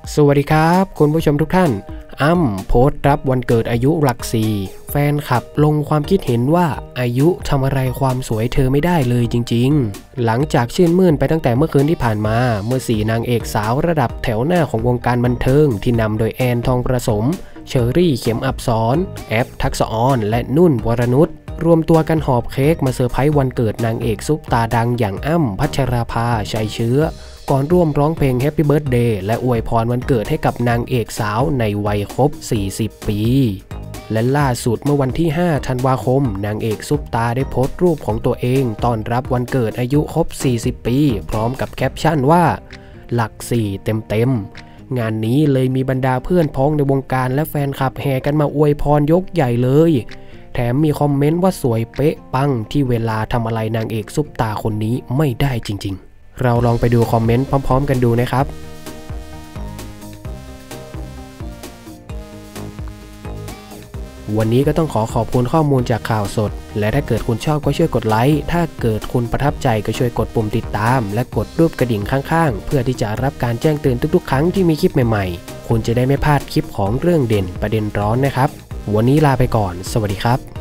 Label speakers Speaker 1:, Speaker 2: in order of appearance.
Speaker 1: สวัสดีครับคุณผู้ชมทุกท่านโพสต์รับวันเกิดอายุหลัก4แฟนคลับลงความคิดเห็นว่าอายุทำอะไรความสวยเธอไม่ได้เลยจริงๆหลังจากชื่นมื่นไปตั้งแต่เมื่อคืนที่ผ่านมาเมื่อ4นางเอกสาวระดับแถวหน้าของวงการบันเทิงที่นำโดยแอนทองประสมเชอรี่เข็มอับสรแอปทักษะออนและนุ่นวรนุชรวมตัวกันหอบเค้กมาเซอร์ไพรส์วันเกิดนางเอกซุปตาดังอย่างพัชราภาชัยเชื้อก่อนร่วมร้องเพลง Happy Birthday และอวยพรวันเกิดให้กับนางเอกสาวในวัยครบ 40 ปี และล่าสุดเมื่อวันที่ 5 ธันวาคมนางเอกซุปตาได้โพสต์รูปของตัวเองต้อนรับวันเกิดอายุครบ 40 ปีพร้อมกับแคปชั่นว่าหลัก 4 เต็มๆงานนี้เลยมีบรรดาเพื่อนพ้องในวงการและแฟนคลับแห่กันมาอวยพรยกใหญ่เลยแถมมีคอมเมนต์ว่าสวยเป๊ะปังที่เวลาทำอะไรนางเอกซุปตาคนนี้ไม่ได้จริงๆเราลองไปดูคอมเมนต์พร้อมๆกันดูนะครับวันนี้ก็ต้องขอบคุณข้อมูลจากข่าวสดและถ้าเกิดคุณชอบก็ช่วยกดไลค์ถ้าเกิดคุณประทับใจก็ช่วยกดปุ่มติดตามและกดรูปกระดิ่งข้างๆเพื่อที่จะรับการแจ้งเตือนทุกๆครั้งที่มีคลิปใหม่ๆคุณจะได้ไม่พลาดคลิปของเรื่องเด่นประเด็นร้อนนะครับวันนี้ลาไปก่อนสวัสดีครับ